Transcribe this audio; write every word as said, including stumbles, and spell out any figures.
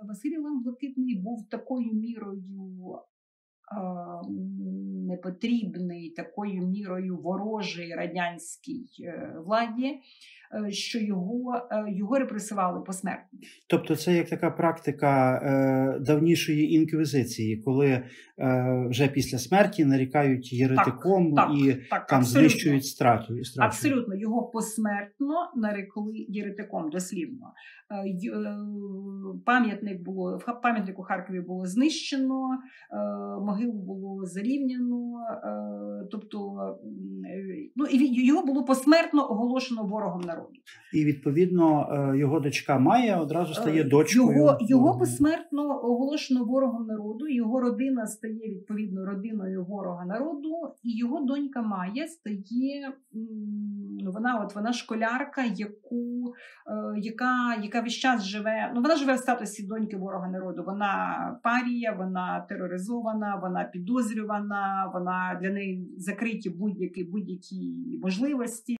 Василь Іван Блакитний був такою мірою непотрібний, такою мірою ворожий радянській владі, що його, його репресували посмертно. Тобто це як така практика е, давнішої інквізиції, коли е, вже після смерті нарікають єретиком так, і так, там абсолютно. знищують страту. Абсолютно. Його посмертно нарекли єретиком, дослівно. Пам'ятник було, в пам'ятнику Харкові було знищено, могилу було зарівняно, тобто ну, і його було посмертно оголошено ворогом народу. І, відповідно, його дочка Майя одразу стає дочкою. Його, його посмертно оголошено ворогом народу, його родина стає, відповідно, родиною ворога народу, і його донька Майя стає, вона, от, вона школярка, яку, яка, яка весь час живе, ну, вона живе в статусі доньки ворога народу, вона парія, вона тероризована, вона підозрювана, вона, для неї закриті будь-які, будь-які можливості.